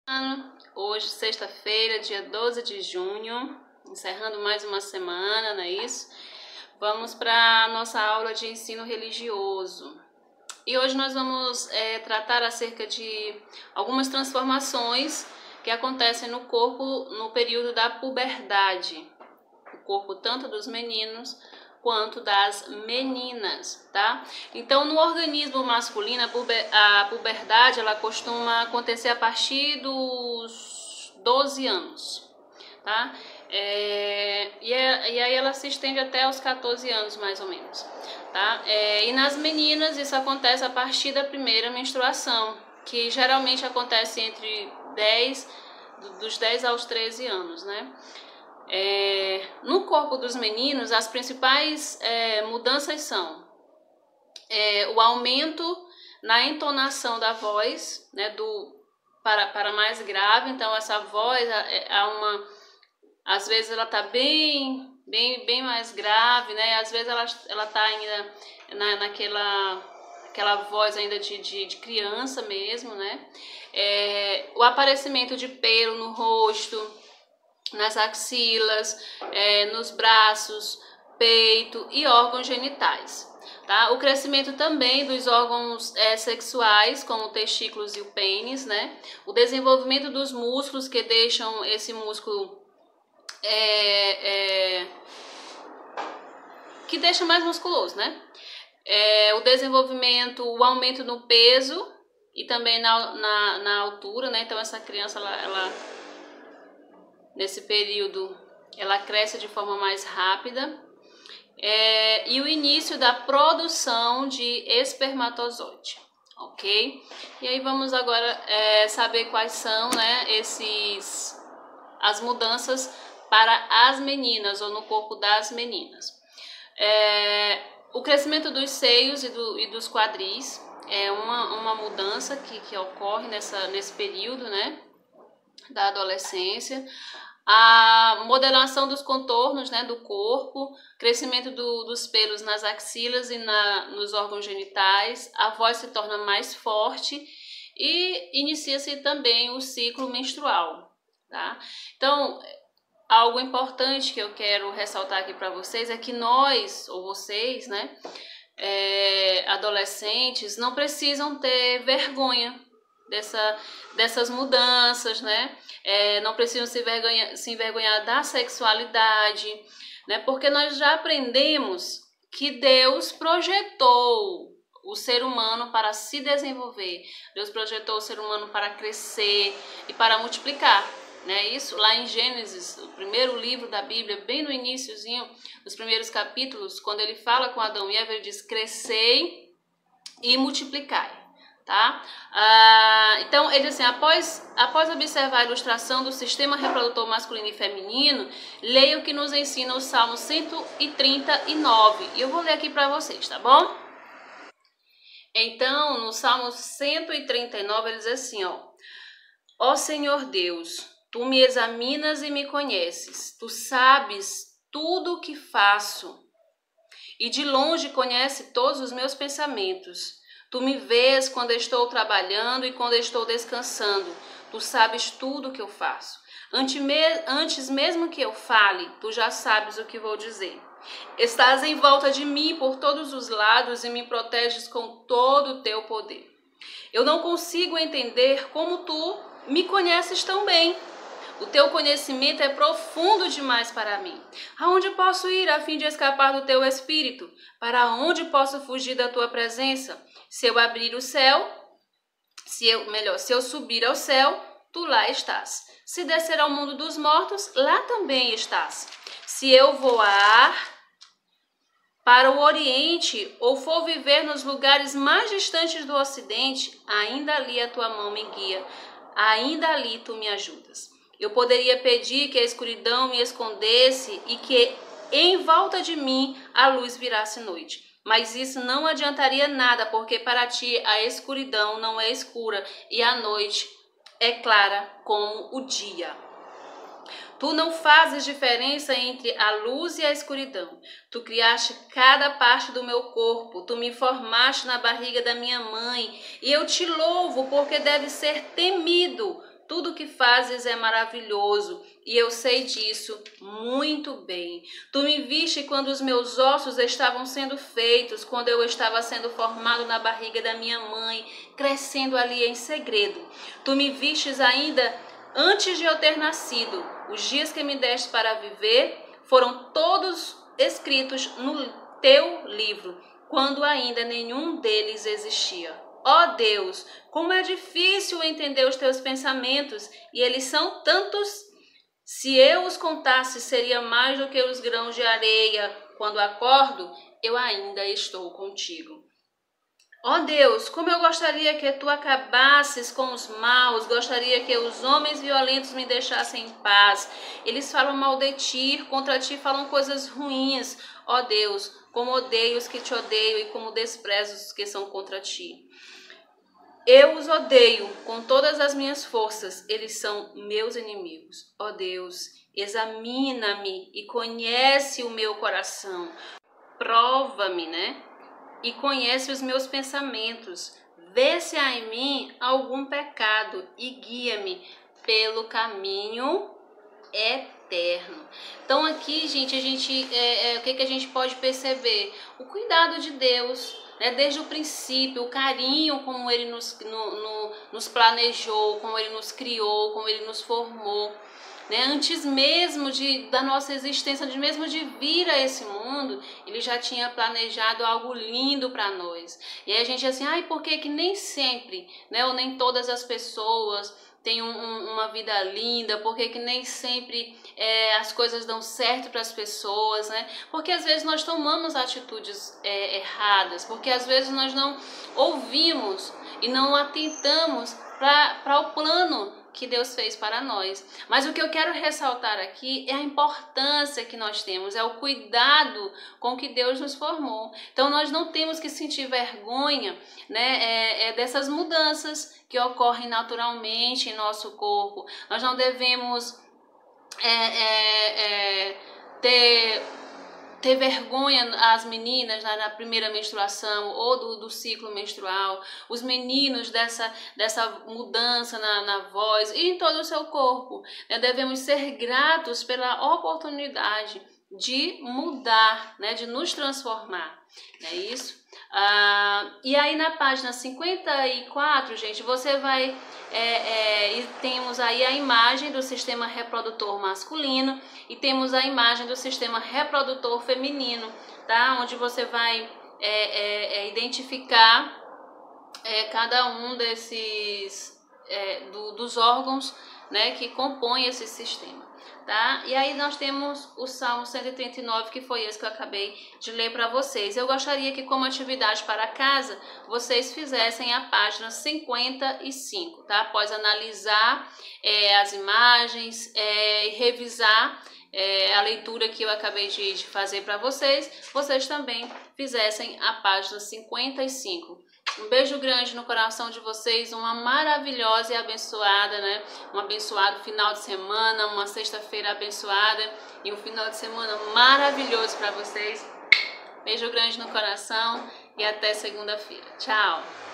Hoje, sexta-feira, dia 12 de junho, encerrando mais uma semana, não é isso? Vamos para a nossa aula de ensino religioso. E hoje nós vamos tratar acerca de algumas transformações que acontecem no corpo no período da puberdade. O corpo tanto dos meninos quanto das meninas, tá? Então, no organismo masculino, a puberdade ela costuma acontecer a partir dos 12 anos, tá? E aí ela se estende até os 14 anos, mais ou menos, tá? E nas meninas isso acontece a partir da primeira menstruação, que geralmente acontece entre dos 10 aos 13 anos, né? No corpo dos meninos, as principais mudanças são o aumento na entonação da voz, né, para mais grave. Então essa voz às vezes ela tá bem mais grave, né? Às vezes ela tá ainda aquela voz ainda de criança mesmo, né? O aparecimento de pelo no rosto, nas axilas, nos braços, peito e órgãos genitais. Tá? O crescimento também dos órgãos sexuais, como o testículos e o pênis, né? O desenvolvimento dos músculos que deixam esse músculo que deixa mais musculoso, né? O desenvolvimento, o aumento no peso e também na altura, né? Então essa criança ela nesse período ela cresce de forma mais rápida, e o início da produção de espermatozoide, ok? E aí vamos agora saber quais são, né, as mudanças para as meninas ou no corpo das meninas. O crescimento dos seios e dos quadris é uma mudança que ocorre nesse período, né, da adolescência. A modelação dos contornos, né, do corpo, crescimento dos pelos nas axilas e nos órgãos genitais, a voz se torna mais forte e inicia-se também o ciclo menstrual, tá? Então, algo importante que eu quero ressaltar aqui para vocês é que nós, ou vocês, né, adolescentes, não precisam ter vergonha dessas mudanças, né? Não precisam se envergonhar da sexualidade, né? Porque nós já aprendemos que Deus projetou o ser humano para se desenvolver. Deus projetou o ser humano para crescer e para multiplicar, né? Isso lá em Gênesis, o primeiro livro da Bíblia, bem no iniciozinho, nos primeiros capítulos, quando ele fala com Adão e Eva, ele diz: crescei e multiplicai. Tá? Então, ele diz assim: após observar a ilustração do sistema reprodutor masculino e feminino, leia o que nos ensina o Salmo 139. E eu vou ler aqui para vocês, tá bom? Então, no Salmo 139, ele diz assim, ó Senhor Deus, tu me examinas e me conheces, tu sabes tudo o que faço, e de longe conhece todos os meus pensamentos. Tu me vês quando estou trabalhando e quando estou descansando. Tu sabes tudo o que eu faço. Antes mesmo que eu fale, tu já sabes o que vou dizer. Estás em volta de mim por todos os lados e me proteges com todo o teu poder. Eu não consigo entender como tu me conheces tão bem. O teu conhecimento é profundo demais para mim. Aonde posso ir a fim de escapar do teu espírito? Para onde posso fugir da tua presença? Se eu abrir o céu, se eu subir ao céu, tu lá estás. Se descer ao mundo dos mortos, lá também estás. Se eu voar para o oriente ou for viver nos lugares mais distantes do ocidente, ainda ali a tua mão me guia, ainda ali tu me ajudas. Eu poderia pedir que a escuridão me escondesse e que em volta de mim a luz virasse noite. Mas isso não adiantaria nada, porque para ti a escuridão não é escura e a noite é clara como o dia. Tu não fazes diferença entre a luz e a escuridão. Tu criaste cada parte do meu corpo. Tu me formaste na barriga da minha mãe. E eu te louvo porque deve ser temido tudo que fazes é maravilhoso, e eu sei disso muito bem. Tu me viste quando os meus ossos estavam sendo feitos, quando eu estava sendo formado na barriga da minha mãe, crescendo ali em segredo. Tu me vistes ainda antes de eu ter nascido. Os dias que me deste para viver foram todos escritos no teu livro, quando ainda nenhum deles existia. Ó Deus, como é difícil entender os teus pensamentos, e eles são tantos. Se eu os contasse, seria mais do que os grãos de areia. Quando acordo, eu ainda estou contigo. Ó Deus, como eu gostaria que tu acabasses com os maus, gostaria que os homens violentos me deixassem em paz. Eles falam mal de ti, contra ti falam coisas ruins. Ó Deus, como odeio os que te odeiam e como desprezo os que são contra ti. Eu os odeio com todas as minhas forças, eles são meus inimigos. Ó Deus, examina-me e conhece o meu coração. Prova-me, né? E conhece os meus pensamentos. Vê se há em mim algum pecado e guia-me pelo caminho eterno. Então aqui, gente, o que a gente pode perceber? O cuidado de Deus, né? Desde o princípio, o carinho como Ele nos planejou, como Ele nos criou, como Ele nos formou. Né? Antes mesmo da nossa existência, antes mesmo de vir a esse mundo, Ele já tinha planejado algo lindo para nós. E aí a gente assim, por que nem sempre, né, ou nem todas as pessoas têm uma vida linda? Por que nem sempre as coisas dão certo para as pessoas, né? Porque às vezes nós tomamos atitudes erradas, porque às vezes nós não ouvimos e não atentamos para o plano que Deus fez para nós. Mas o que eu quero ressaltar aqui é a importância que nós temos, é o cuidado com que Deus nos formou. Então nós não temos que sentir vergonha, né, dessas mudanças que ocorrem naturalmente em nosso corpo. Nós não devemos ter vergonha, as meninas na primeira menstruação ou do ciclo menstrual, os meninos dessa mudança na voz e em todo o seu corpo. Devemos ser gratos pela oportunidade de mudar, né, de nos transformar, não é isso? E aí na página 54, gente, você vai e temos aí a imagem do sistema reprodutor masculino e temos a imagem do sistema reprodutor feminino, tá? Onde você vai identificar cada um desses dos órgãos, né, que compõem esse sistema. Tá? E aí nós temos o Salmo 139, que foi esse que eu acabei de ler para vocês. Eu gostaria que, como atividade para casa, vocês fizessem a página 55, tá? Após analisar as imagens e revisar a leitura que eu acabei de fazer para vocês, vocês também fizessem a página 55. Um beijo grande no coração de vocês, uma maravilhosa e abençoada, né? Um abençoado final de semana, uma sexta-feira abençoada e um final de semana maravilhoso para vocês. Beijo grande no coração e até segunda-feira. Tchau!